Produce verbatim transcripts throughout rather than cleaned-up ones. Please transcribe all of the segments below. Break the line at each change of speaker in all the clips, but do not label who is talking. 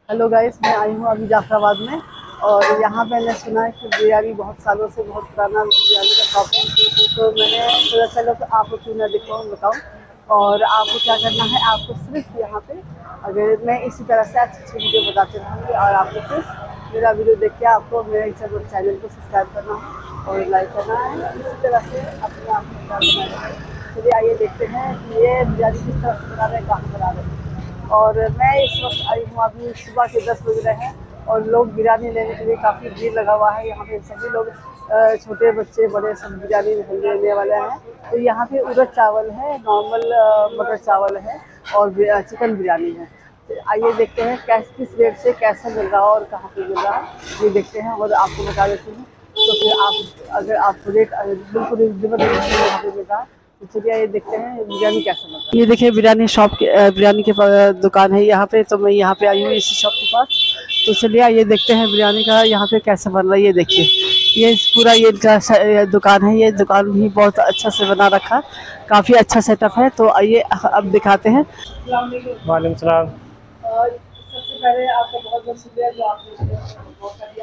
Hello guys, मैं आई हूँ अभी जाफराबाद में। और यहाँ पे मैंने सुना है कि बिरयानी बहुत सालों से बहुत पुराना बिरयानी का शॉप है। तो मैंने सोचा चलो तो आपको क्यों ना दिखाऊँ बताऊँ। और आपको क्या करना है, आपको सिर्फ यहाँ पे अगर मैं इसी तरह से अच्छी अच्छी वीडियो बताते रहूँगी और आपको सिर्फ मेरा वीडियो देख के आपको मेरे चैनल को सब्सक्राइब करना है और लाइक करना है। इसी तरह से अपने आप को बनाना है। चलिए आइए देखते हैं कि ये बिरयानी किस तरह से बना रहे हैं, कहाँ बना रहे हैं। और मैं इस वक्त आई हूँ, अभी सुबह के दस बज रहे हैं और लोग बिरयानी लेने के लिए काफ़ी भीड़ लगा हुआ है। यहाँ पे सभी लोग छोटे बच्चे बड़े सब बिरयानी लेने वाले हैं। तो यहाँ पे उड़द चावल है, नॉर्मल मटर चावल है और चिकन बिरयानी है। तो आइए देखते हैं कैस किस रेट से कैसा मिल रहा है और कहाँ पे मिल रहा है, ये देखते हैं और आपको बता देती हूँ। तो फिर आप अगर आपको रेट बिल्कुल रिजनेबल यहाँ पे मिल रहा है तो चलिए ये देखते हैं बिरयानी कैसे बनता है। ये देखिए बिरयानी शॉप के बिरयानी के दुकान है यहाँ पे। तो मैं यहाँ पे आई हूँ इसी शॉप के पास। तो चलिए ये देखते हैं बिरयानी का यहाँ पे कैसे बन रहा है। ये देखिए ये पूरा ये इनका दुकान है। ये दुकान भी बहुत अच्छा से बना रखा है, काफ़ी अच्छा सेटअप है। तो आइए अब दिखाते हैं।
वालेकुम सलाम।
सबसे पहले आपका बहुत बहुत शुक्रिया जो आपने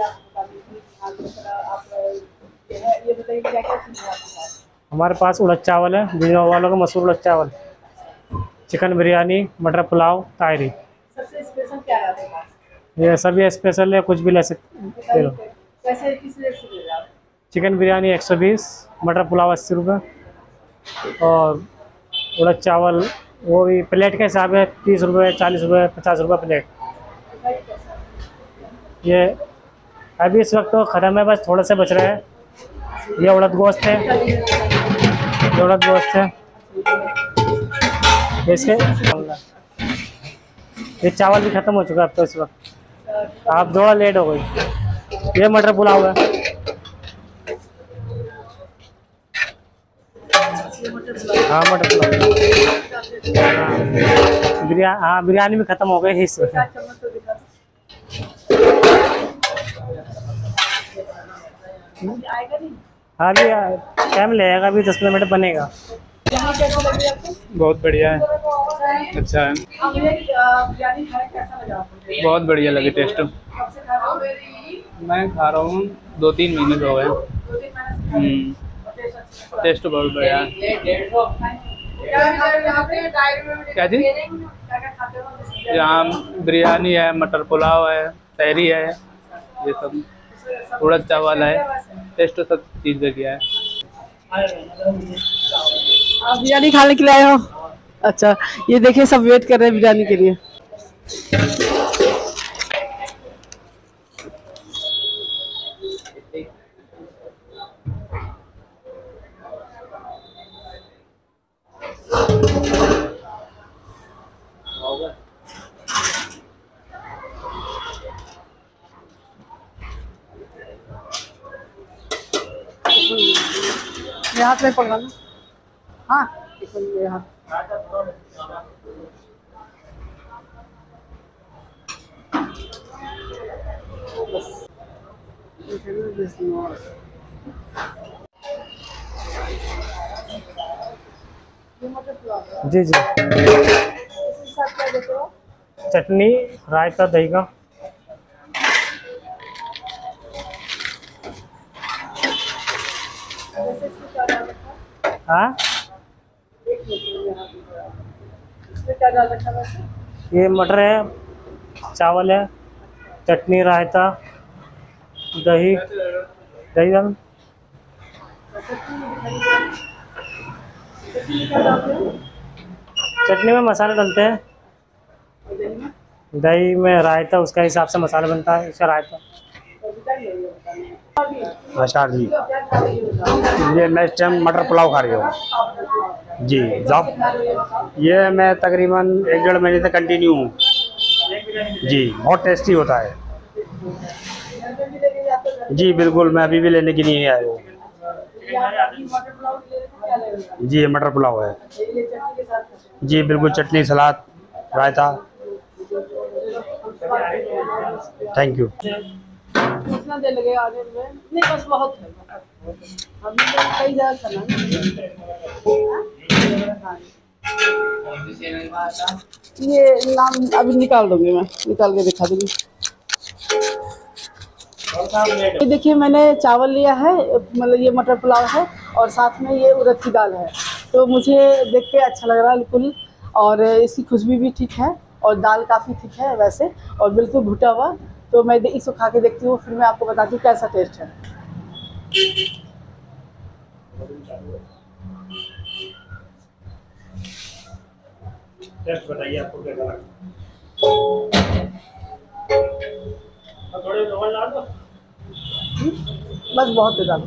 ये बताइए क्या क्या चीज़ है आपके पास।
हमारे पास उड़द चावल है, बिजनौर वालों का मशहूर उड़द चावल, चिकन बिरयानी, मटर पुलाव, तायरी।
सबसे स्पेशल क्या है आपके पास?
ये सभी स्पेशल है, कुछ भी ले सकते हो।
कैसे किस रेट से दे रहे आप?
चिकन बिरयानी एक सौ बीस, मटर पुलाव अस्सी रुपये और उड़द चावल वो भी प्लेट के हिसाब है, तीस रुपये, चालीस रुपये, पचास रुपये प्लेट। ये अभी इस वक्त तो ख़त्म है, बस थोड़े से बच रहे हैं। ये उड़द गोश्त है, ये उड़द गोश्त है। इसके ये चावल भी ख़त्म हो चुका है अब तो इस वक्त, आप थोड़ा लेट हो गई। ये मटर पुलाव है, हाँ मटर पुलाव, हाँ बिरयानी, हाँ बिरयानी भी ख़त्म हो गई इस वक्त। हाँ जी टाइम लगेगा, अभी दस मिनट बनेगा।
बहुत बढ़िया है, अच्छा है, बहुत बढ़िया लगे टेस्ट। मैं खा रहा हूँ दो तीन महीने से हो गए। टेस्ट बहुत बढ़िया है। क्या जी? यहाँ बिरयानी है, मटर पुलाव है, तहरी है, ये सब उड़द चावल है। टेस्ट तो सब चीज़ का किया है।
आप बिरयानी खाने के लिए आए हो? अच्छा, ये देखिए सब वेट कर रहे हैं बिरयानी के लिए। हाथ में पकड़ा ना, हाँ यहाँ
जी जी चटनी, रायता, दही का। हाँ ये मटर है, चावल है, चटनी, रायता, दही, दही दाल। चटनी में मसाले डलते हैं, दही में रायता, उसका हिसाब से मसाला बनता है, इसका रायता।
नमस्कार जी, ये मैं इस टाइम मटर पुलाव खा रही हूँ जी। जब ये मैं तकरीबन एक डेढ़ महीने से कंटिन्यू हूँ जी। बहुत टेस्टी होता है जी। बिल्कुल, मैं अभी भी लेने के लिए आया हूँ जी। ये मटर पुलाव है जी, बिल्कुल चटनी, सलाद, रायता। Thank you.
कितना देर लगेगा आने में? नहीं बस बहुत है, हमने तो कई जगह खाना। ये नाम अभी निकाल दूंगी, मैं निकाल के दिखा दूंगी। ये देखिए मैंने चावल लिया है, मतलब ये मटर पुलाव है और साथ में ये उड़द की दाल है। तो मुझे देख के अच्छा लग रहा है बिल्कुल, और इसकी खुशबू भी ठीक है और दाल काफ़ी ठीक है वैसे, और बिल्कुल भुटा हुआ। तो मैं इसको खा के देखती हूँ, फिर मैं आपको बताती हूँ कैसा टेस्ट है।
टेस्ट बताइए आपको कैसा लगा। थोड़े और डाल दो।
बस बहुत है दाल।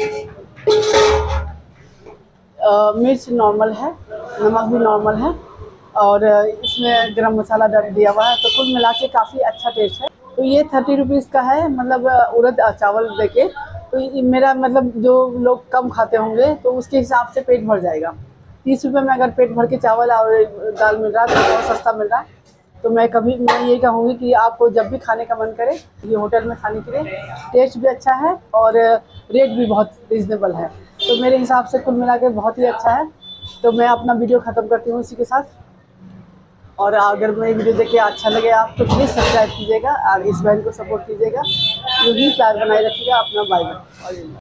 अ, मिर्च नॉर्मल है, नमक भी नॉर्मल है, और इसमें गरम मसाला डाल दिया हुआ है। तो कुल मिला के काफ़ी अच्छा टेस्ट है। तो ये थर्टी रुपीज़ का है, मतलब उड़द चावल देके। तो ये मेरा मतलब जो लोग कम खाते होंगे तो उसके हिसाब से पेट भर जाएगा। तीस रुपये में अगर पेट भर के चावल और दाल मिल रहा है तो बहुत सस्ता मिल रहा है। तो मैं कभी मैं ये कहूँगी कि आपको जब भी खाने का मन करे ये होटल में खाने के लिए, टेस्ट भी अच्छा है और रेट भी बहुत रिजनेबल है। तो मेरे हिसाब से कुल मिला के बहुत ही अच्छा है। तो मैं अपना वीडियो ख़त्म करती हूँ इसी के साथ। और अगर मेरी वीडियो देख के अच्छा लगे आप तो प्लीज़ सब्सक्राइब कीजिएगा और इस बहन को सपोर्ट कीजिएगा। यूँ ही प्यार बनाए रखिएगा अपना। Bye bye.